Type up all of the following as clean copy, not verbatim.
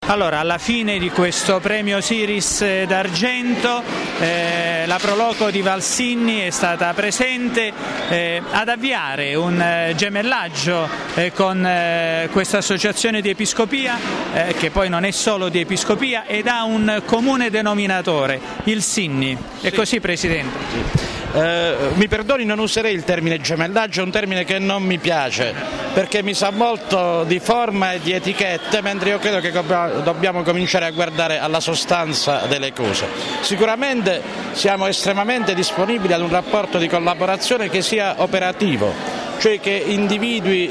Allora, alla fine di questo premio Siris d'argento, la Proloco di Valsinni è stata presente ad avviare un gemellaggio con questa associazione di episcopia, che poi non è solo di episcopia, ed ha un comune denominatore, il Sinni. È così, Presidente? Mi perdoni, non userei il termine gemellaggio, è un termine che non mi piace perché mi sa molto di forma e di etichette, mentre io credo che dobbiamo cominciare a guardare alla sostanza delle cose. Sicuramente siamo estremamente disponibili ad un rapporto di collaborazione che sia operativo, cioè che individui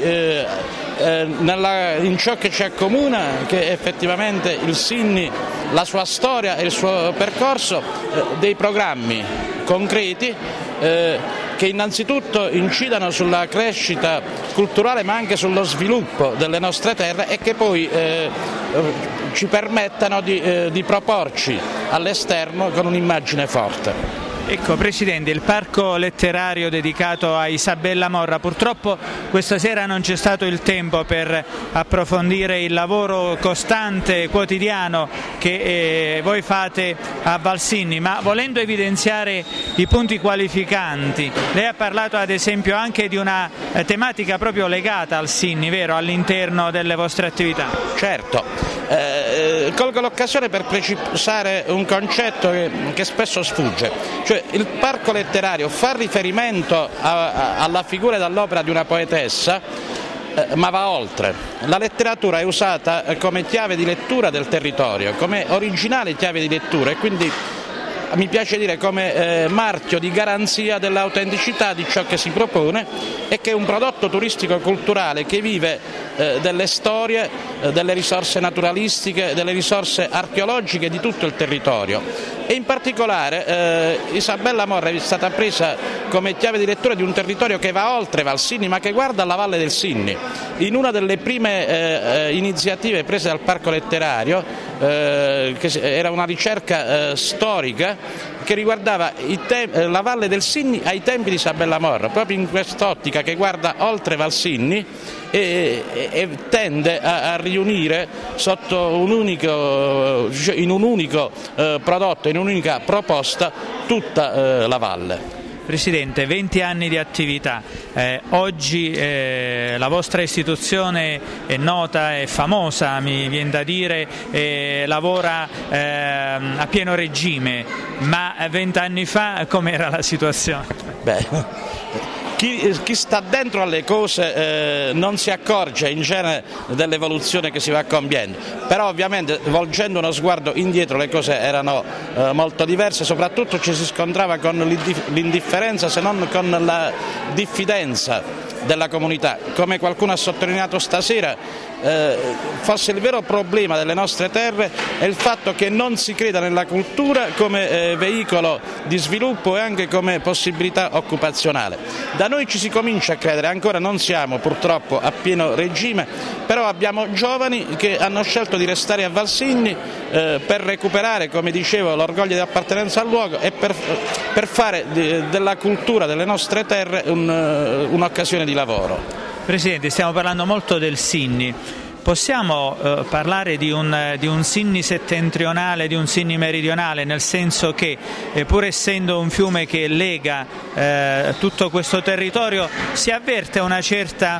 in ciò che ci accomuna, che effettivamente il Sinni, la sua storia e il suo percorso, dei programmi concreti che innanzitutto incidano sulla crescita culturale ma anche sullo sviluppo delle nostre terre e che poi ci permettano di proporci all'esterno con un'immagine forte. Ecco, Presidente, il parco letterario dedicato a Isabella Morra, purtroppo questa sera non c'è stato il tempo per approfondire il lavoro costante, quotidiano che voi fate a Valsinni, ma volendo evidenziare i punti qualificanti, lei ha parlato ad esempio anche di una tematica proprio legata al Sinni, vero, all'interno delle vostre attività? Certo, colgo l'occasione per precisare un concetto che spesso sfugge, cioè il parco letterario fa riferimento alla figura e all'opera di una poetessa, ma va oltre. La letteratura è usata come chiave di lettura del territorio, come originale chiave di lettura e quindi mi piace dire come marchio di garanzia dell'autenticità di ciò che si propone e che è un prodotto turistico-culturale che vive delle storie, delle risorse naturalistiche, delle risorse archeologiche di tutto il territorio. E in particolare Isabella Morra è stata presa come chiave di lettura di un territorio che va oltre Valsinni ma che guarda alla Valle del Sinni. In una delle prime iniziative prese dal Parco Letterario, che era una ricerca storica che riguardava la Valle del Sinni ai tempi di Isabella Morra, proprio in quest'ottica che guarda oltre Valsinni e tende a riunire sotto in un unico prodotto, in un'unica proposta tutta la valle. Presidente, 20 anni di attività, oggi la vostra istituzione è nota, è famosa, mi viene da dire, lavora a pieno regime, ma 20 anni fa com'era la situazione? Chi sta dentro alle cose non si accorge in genere dell'evoluzione che si va compiendo, però ovviamente volgendo uno sguardo indietro le cose erano molto diverse, soprattutto ci si scontrava con l'indifferenza se non con la diffidenza della comunità. Come qualcuno ha sottolineato stasera, forse il vero problema delle nostre terre è il fatto che non si creda nella cultura come veicolo di sviluppo e anche come possibilità occupazionale. Da noi ci si comincia a credere, ancora non siamo purtroppo a pieno regime, però abbiamo giovani che hanno scelto di restare a Valsinni per recuperare, come dicevo, l'orgoglio di appartenenza al luogo e per fare della cultura delle nostre terre un'occasione di lavoro. Presidente, stiamo parlando molto del Sinni. Possiamo parlare di un Sinni settentrionale, di un Sinni meridionale, nel senso che pur essendo un fiume che lega tutto questo territorio si avverte una certa,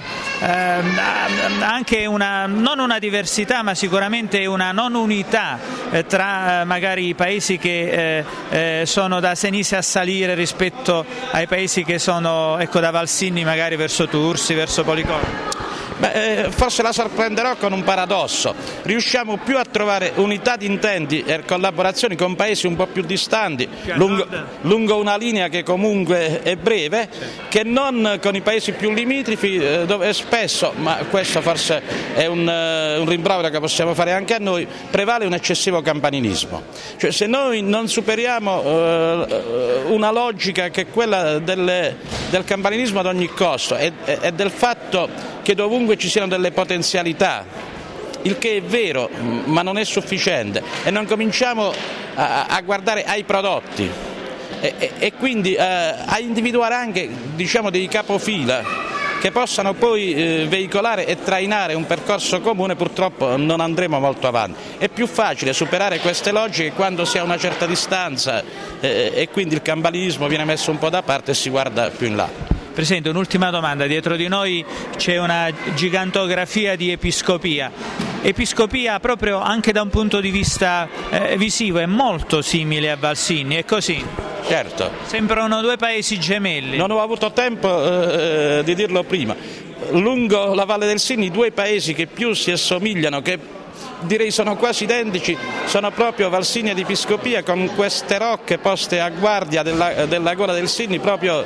anche non una diversità ma sicuramente una non unità tra magari i paesi che sono da Senise a salire rispetto ai paesi che sono da Valsinni magari verso Tursi, verso Policoro. Forse la sorprenderò con un paradosso: riusciamo più a trovare unità di intenti e collaborazioni con paesi un po' più distanti lungo una linea che comunque è breve, che non con i paesi più limitrofi dove spesso, ma questo forse è un rimprovero che possiamo fare anche a noi, prevale un eccessivo campanilismo. Cioè, se noi non superiamo una logica che è quella del campanilismo ad ogni costo e del fatto che dovunque ci siano delle potenzialità, il che è vero ma non è sufficiente, e non cominciamo a guardare ai prodotti e quindi a individuare anche dei capofila che possano poi veicolare e trainare un percorso comune, purtroppo non andremo molto avanti. È più facile superare queste logiche quando si ha una certa distanza e quindi il campanilismo viene messo un po' da parte e si guarda più in là. Presidente, un'ultima domanda. Dietro di noi c'è una gigantografia di episcopia. Episcopia proprio anche da un punto di vista visivo è molto simile a Valsigni, è così? Certo. Sembrano due paesi gemelli. Non ho avuto tempo di dirlo prima. Lungo la Valle del Sinni, due paesi che più si assomigliano, che direi sono quasi identici, sono proprio Valsigni ed Episcopia, con queste rocche poste a guardia della gola del Sinni, proprio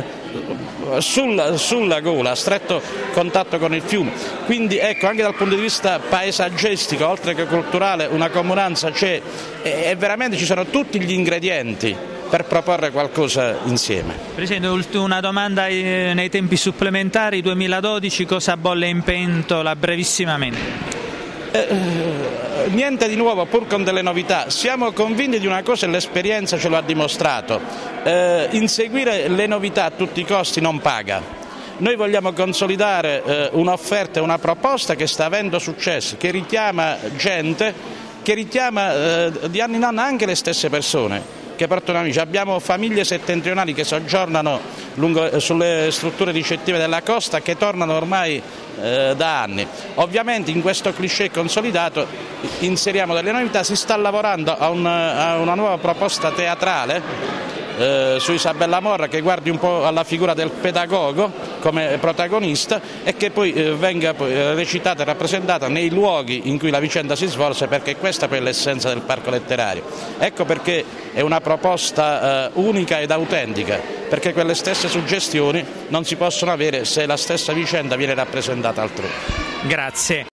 sulla gola, a stretto contatto con il fiume. Quindi ecco, anche dal punto di vista paesaggestico, oltre che culturale, una comunanza c'è e veramente ci sono tutti gli ingredienti per proporre qualcosa insieme. Presidente, una domanda nei tempi supplementari. 2012 cosa bolle in pentola brevissimamente? Niente di nuovo, pur con delle novità. Siamo convinti di una cosa e l'esperienza ce lo ha dimostrato: inseguire le novità a tutti i costi non paga. Noi vogliamo consolidare un'offerta e una proposta che sta avendo successo, che richiama gente, che richiama di anno in anno anche le stesse persone che portano amici. Abbiamo famiglie settentrionali che soggiornano sulle strutture ricettive della costa, che tornano ormai da anni. Ovviamente in questo cliché consolidato inseriamo delle novità. Si sta lavorando a una nuova proposta teatrale su Isabella Morra, che guardi un po' alla figura del pedagogo come protagonista e che poi venga recitata e rappresentata nei luoghi in cui la vicenda si svolse, perché questa poi è l'essenza del parco letterario. Ecco perché è una proposta unica ed autentica, perché quelle stesse suggestioni non si possono avere se la stessa vicenda viene rappresentata altrove. Grazie.